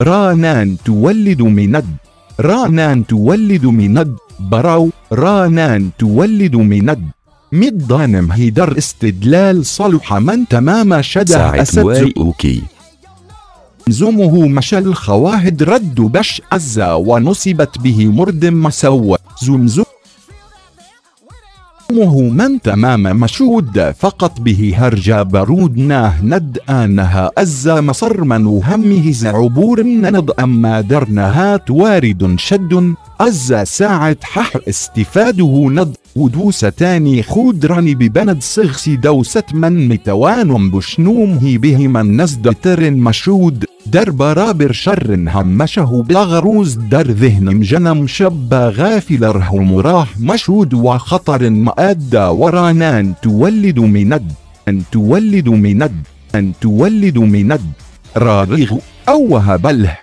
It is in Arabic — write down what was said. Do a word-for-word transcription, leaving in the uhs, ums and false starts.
رانان تولد مند، رانان تولد مند، براو رانان تولد مند. مدان مهيدر استدلال صلح من تمام شده أسد أوكي زمه مشى الخواهد رد بش عزا ونصبت به مرد مسو زمزم مه من تمام مشود فقط به هرجا برود ناه ند آنها أزا مصر من همه زعبور نند أما درنهات وارد شد أزا ساعة حح استفاده ند ودوس تاني خودرني ببند صغس دوست من متوان بشنومه به من نزد تر مشود در برابر شر همشه بغروز در ذهن مجنم شب غافل رهم راه مشود وخطر مآد ورانان تولد مند، أن تولد مند، أن تولد مند. رارغ أوه بله